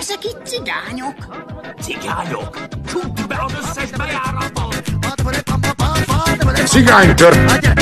Ezek itt cigányok. Cigányok? Csukd be az összes bejáratot! Cigánytörp!